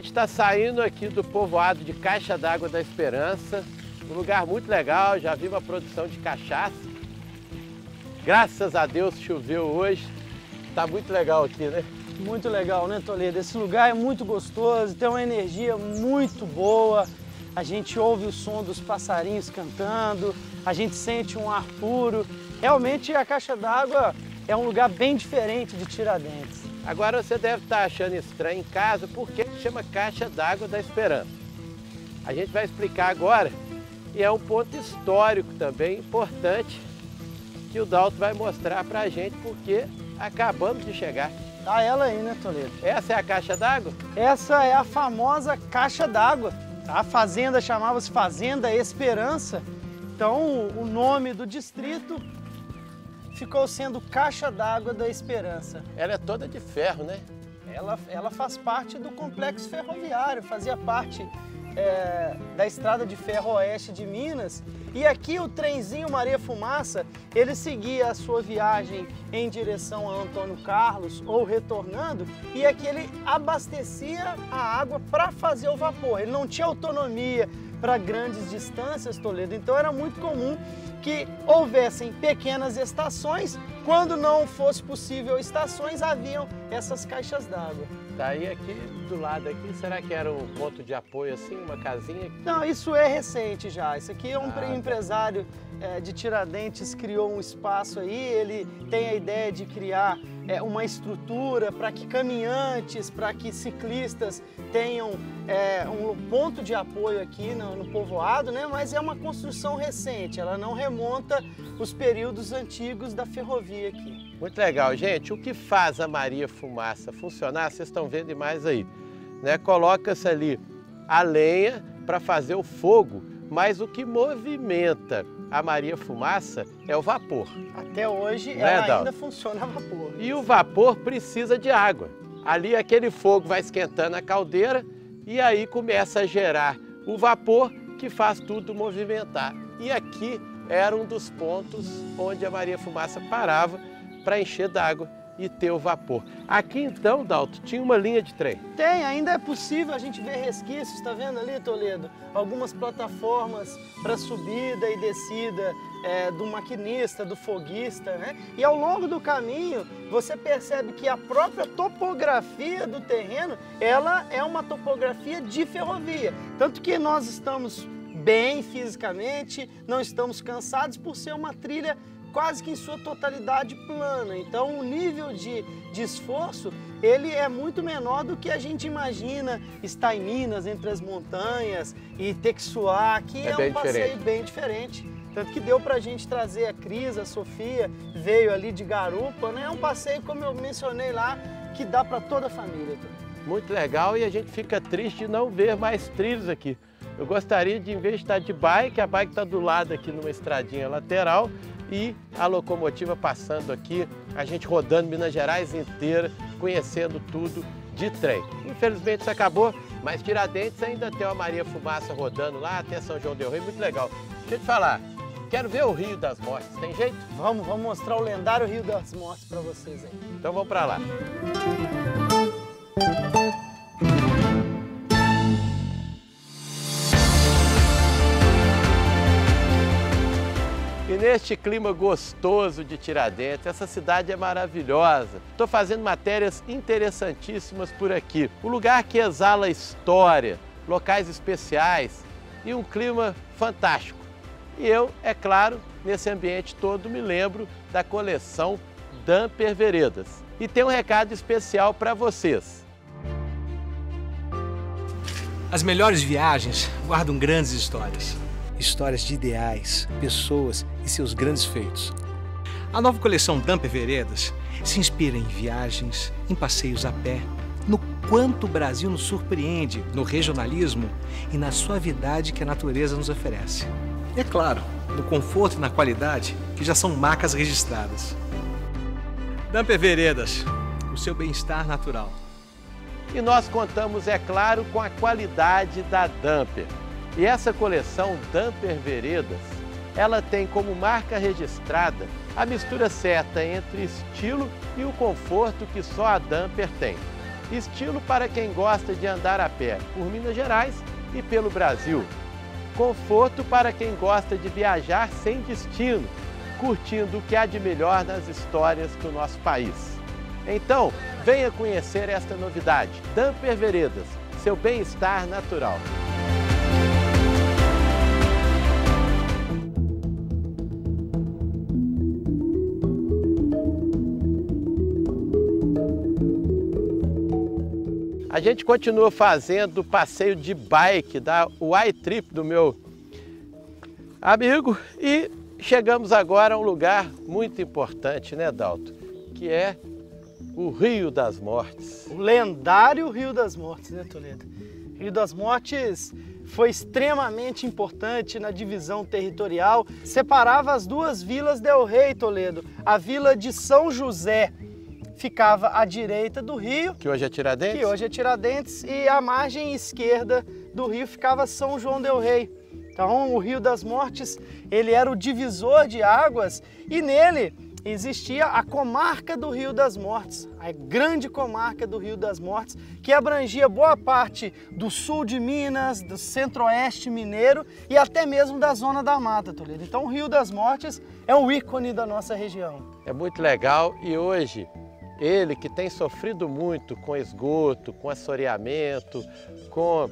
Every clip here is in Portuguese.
gente está saindo aqui do povoado de Caixa d'Água da Esperança, um lugar muito legal, já vi uma produção de cachaça. Graças a Deus choveu hoje, está muito legal aqui, né? Muito legal, né, Toledo? Esse lugar é muito gostoso, tem uma energia muito boa. A gente ouve o som dos passarinhos cantando, a gente sente um ar puro. Realmente a Caixa d'Água é um lugar bem diferente de Tiradentes. Agora você deve estar achando estranho em casa por que chama Caixa d'Água da Esperança. A gente vai explicar agora e é um ponto histórico também importante que o Dalton vai mostrar pra gente porque acabamos de chegar. Tá ela aí, né, Toledo? Essa é a Caixa d'Água? Essa é a famosa Caixa d'Água. A fazenda chamava-se Fazenda Esperança. Então o nome do distrito ficou sendo Caixa d'Água da Esperança. Ela é toda de ferro, né? Ela faz parte do complexo ferroviário, fazia parte da estrada de ferro oeste de Minas. E aqui o trenzinho Maria Fumaça, ele seguia a sua viagem em direção a Antônio Carlos ou retornando, e aqui ele abastecia a água para fazer o vapor. Ele não tinha autonomia para grandes distâncias, Toledo, então era muito comum que houvessem pequenas estações. Quando não fosse possível estações, haviam essas caixas d'água. Daí aqui do lado aqui, será que era um ponto de apoio assim, uma casinha? Não, isso é recente já. Isso aqui é um empresário de Tiradentes, criou um espaço aí, ele tem a ideia de criar uma estrutura para que caminhantes, para que ciclistas tenham um ponto de apoio aqui no povoado, né? Mas é uma construção recente, ela não remonta os períodos antigos da ferrovia aqui. Muito legal, gente. O que faz a Maria Fumaça funcionar, vocês estão vendo demais aí, né? Coloca-se ali a lenha para fazer o fogo, mas o que movimenta a Maria Fumaça é o vapor. Até hoje ela ainda funciona a vapor. E o vapor precisa de água. Ali aquele fogo vai esquentando a caldeira e aí começa a gerar o vapor que faz tudo movimentar. E aqui era um dos pontos onde a Maria Fumaça parava para encher d'água e ter o vapor. Aqui então, Dalton, tinha uma linha de trem. Tem, ainda é possível a gente ver resquícios, está vendo ali, Toledo? Algumas plataformas para subida e descida do maquinista, do foguista, né? E ao longo do caminho, você percebe que a própria topografia do terreno, ela é uma topografia de ferrovia. Tanto que nós estamos bem fisicamente, não estamos cansados por ser uma trilha quase que em sua totalidade plana. Então o nível de esforço, ele é muito menor do que a gente imagina estar em Minas, entre as montanhas e ter que suar. Aqui é um passeio bem diferente. Tanto que deu pra gente trazer a Cris, a Sofia, veio ali de garupa, né? É um passeio, como eu mencionei lá, que dá para toda a família. Muito legal, e a gente fica triste de não ver mais trilhos aqui. Eu gostaria de, em vez de estar de bike, a bike está do lado aqui numa estradinha lateral, e a locomotiva passando aqui, a gente rodando Minas Gerais inteira, conhecendo tudo de trem. Infelizmente isso acabou, mas Tiradentes ainda tem a Maria Fumaça rodando lá até São João del Rei, muito legal. Deixa eu te falar, quero ver o Rio das Mortes, tem jeito? Vamos mostrar o lendário Rio das Mortes para vocês aí. Então vamos para lá. E neste clima gostoso de Tiradentes, essa cidade é maravilhosa. Estou fazendo matérias interessantíssimas por aqui. Um lugar que exala história, locais especiais e um clima fantástico. E eu, é claro, nesse ambiente todo me lembro da coleção Damper Veredas. E tem um recado especial para vocês. As melhores viagens guardam grandes histórias. Histórias de ideais, pessoas e seus grandes feitos. A nova coleção Damper Veredas se inspira em viagens, em passeios a pé, no quanto o Brasil nos surpreende, no regionalismo e na suavidade que a natureza nos oferece. E é claro, no conforto e na qualidade que já são marcas registradas. Damper Veredas, o seu bem-estar natural. E nós contamos, é claro, com a qualidade da Damper. E essa coleção Damper Veredas, ela tem como marca registrada a mistura certa entre estilo e o conforto que só a Damper tem. Estilo para quem gosta de andar a pé por Minas Gerais e pelo Brasil. Conforto para quem gosta de viajar sem destino, curtindo o que há de melhor nas histórias do nosso país. Então, venha conhecer esta novidade, Dumper Veredas, seu bem-estar natural. A gente continua fazendo o passeio de bike da Y-Trip do meu amigo e chegamos agora a um lugar muito importante, né, Dalton? Que é o Rio das Mortes. O lendário Rio das Mortes, né, Toledo? Rio das Mortes foi extremamente importante na divisão territorial, separava as duas vilas del Rei, Toledo. A vila de São José ficava à direita do rio, que hoje é Tiradentes? Que hoje é Tiradentes, e a margem esquerda do rio ficava São João del Rei. Então o Rio das Mortes, ele era o divisor de águas e nele existia a comarca do Rio das Mortes, a grande comarca do Rio das Mortes, que abrangia boa parte do sul de Minas, do centro-oeste mineiro e até mesmo da zona da Mata, Toledo. Então o Rio das Mortes é um ícone da nossa região. É muito legal e hoje ele que tem sofrido muito com esgoto, com assoreamento, com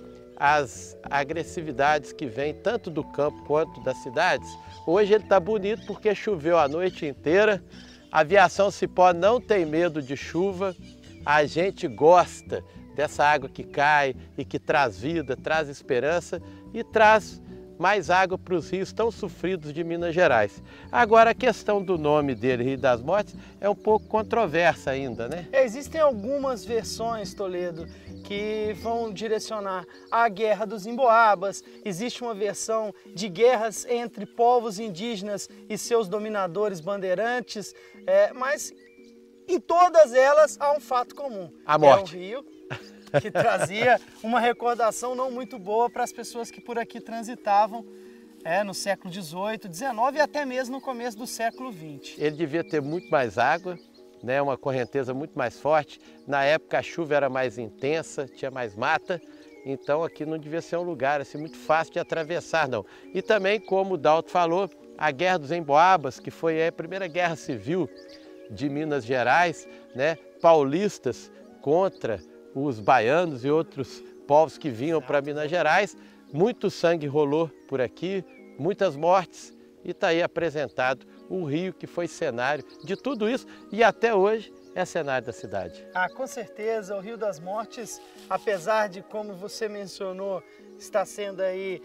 as agressividades que vêm tanto do campo quanto das cidades, hoje ele está bonito porque choveu a noite inteira, a aviação Cipó não tem medo de chuva, a gente gosta dessa água que cai e que traz vida, traz esperança e traz mais água para os rios tão sofridos de Minas Gerais. Agora, a questão do nome dele, Rio das Mortes, é um pouco controversa ainda, né? Existem algumas versões, Toledo, que vão direcionar à Guerra dos Emboabas. Existe uma versão de guerras entre povos indígenas e seus dominadores bandeirantes, mas em todas elas há um fato comum. A morte. É um rio que trazia uma recordação não muito boa para as pessoas que por aqui transitavam no século XVIII, XIX e até mesmo no começo do século XX. Ele devia ter muito mais água, né, uma correnteza muito mais forte. Na época a chuva era mais intensa, tinha mais mata, então aqui não devia ser um lugar assim, muito fácil de atravessar, não. E também, como o Dalton falou, a Guerra dos Emboabas, que foi a primeira guerra civil de Minas Gerais, né, paulistas contra os baianos e outros povos que vinham para Minas Gerais. Muito sangue rolou por aqui, muitas mortes, e está aí apresentado o rio que foi cenário de tudo isso e até hoje é cenário da cidade. Ah, com certeza, o Rio das Mortes, apesar de, como você mencionou, está sendo aí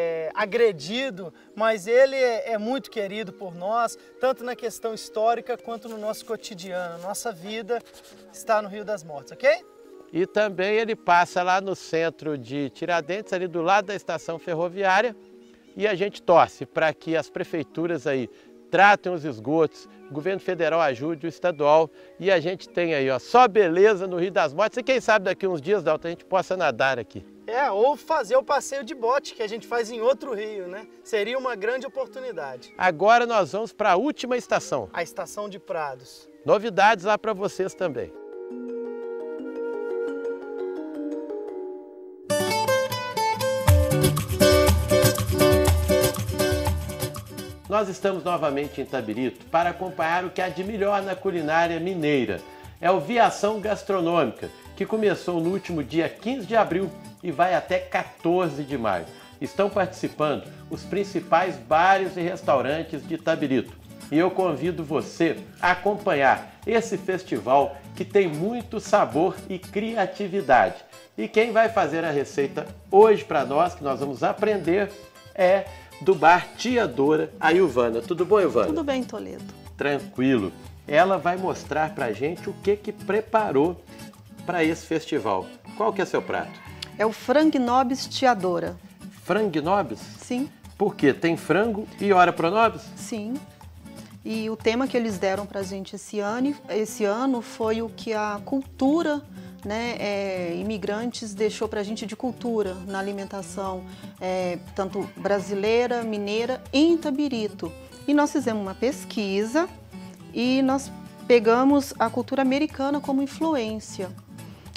agredido, mas ele é muito querido por nós, tanto na questão histórica quanto no nosso cotidiano. Nossa vida está no Rio das Mortes, ok? E também ele passa lá no centro de Tiradentes, ali do lado da estação ferroviária, e a gente torce para que as prefeituras aí tratem os esgotos, o governo federal ajude, o estadual, e a gente tem aí, ó, só beleza no Rio das Mortes, e quem sabe daqui uns dias, Dalton, a gente possa nadar aqui. Ou fazer o passeio de bote, que a gente faz em outro rio, né? Seria uma grande oportunidade. Agora nós vamos para a última estação. A Estação de Prados. Novidades lá para vocês também. Nós estamos novamente em Itabirito para acompanhar o que há de melhor na culinária mineira. É o Viação Gastronômica, que começou no último dia 15 de abril e vai até 14 de maio. Estão participando os principais bares e restaurantes de Itabirito. E eu convido você a acompanhar esse festival que tem muito sabor e criatividade. E quem vai fazer a receita hoje para nós, que nós vamos aprender, é do bar Tia Dora, a Ilvana. Tudo bom, Ilvana? Tudo bem, Toledo. Tranquilo. Ela vai mostrar pra gente o que preparou para esse festival. Qual que é seu prato? É o frango nobis Tia Dora. Frango nobis? Sim. Por quê? Tem frango e ora pro nobis? Sim. E o tema que eles deram pra gente esse ano foi o que a cultura, imigrantes deixou pra gente de cultura na alimentação, tanto brasileira, mineira e em Itabirito. E nós fizemos uma pesquisa e nós pegamos a cultura americana como influência.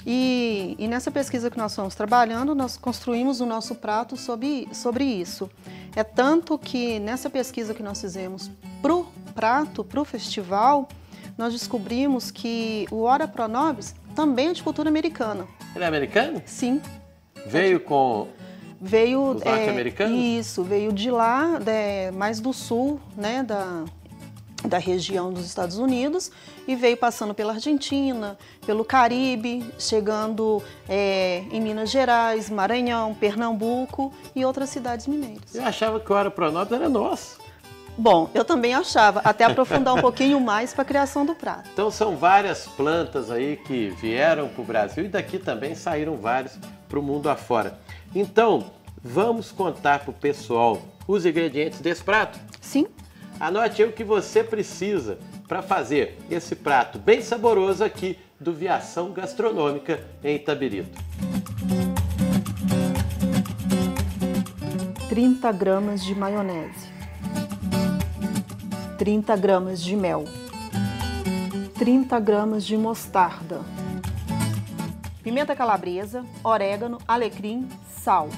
E nessa pesquisa que nós fomos trabalhando, nós construímos o nosso prato sobre isso. É tanto que nessa pesquisa que nós fizemos pro prato, pro festival, nós descobrimos que o Ora Pro Nobis também é de cultura americana. Ele é americano? Sim. Veio com Veio, os norte-americanos? Isso, veio de lá, mais do sul, né, da região dos Estados Unidos, e veio passando pela Argentina, pelo Caribe, chegando em Minas Gerais, Maranhão, Pernambuco e outras cidades mineiras. Eu achava que o Ora Pro Nobis era nosso. Bom, eu também achava, até aprofundar um pouquinho mais para a criação do prato. Então são várias plantas aí que vieram para o Brasil e daqui também saíram vários para o mundo afora. Então, vamos contar para o pessoal os ingredientes desse prato? Sim. Anote aí o que você precisa para fazer esse prato bem saboroso aqui do Viação Gastronômica em Itabirito. 30 gramas de maionese. 30 gramas de mel, 30 gramas de mostarda, pimenta calabresa, orégano, alecrim, sal,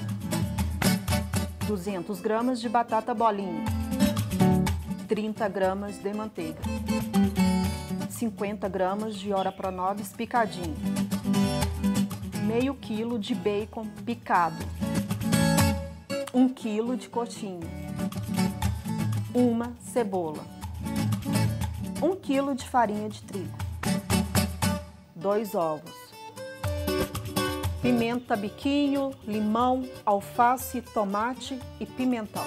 200 gramas de batata bolinha, 30 gramas de manteiga, 50 gramas de Ora Pro Nobis picadinho, meio quilo de bacon picado, 1 quilo de coxinha, uma cebola, 1 quilo de farinha de trigo, 2 ovos, pimenta biquinho, limão, alface, tomate e pimentão.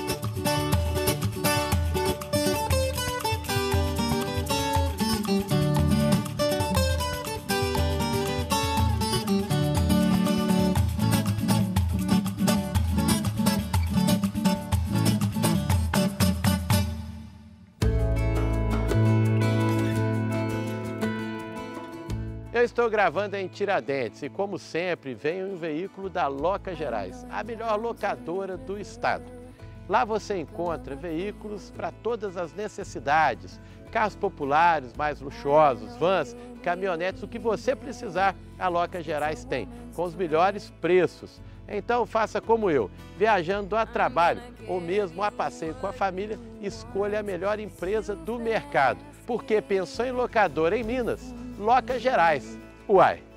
Eu estou gravando em Tiradentes e, como sempre, venho em um veículo da Loca Gerais, a melhor locadora do estado. Lá você encontra veículos para todas as necessidades, carros populares mais luxuosos, vans, caminhonetes, o que você precisar, a Loca Gerais tem, com os melhores preços. Então faça como eu, viajando a trabalho ou mesmo a passeio com a família, escolha a melhor empresa do mercado. Porque pensou em locadora em Minas? Loca Gerais. Uai!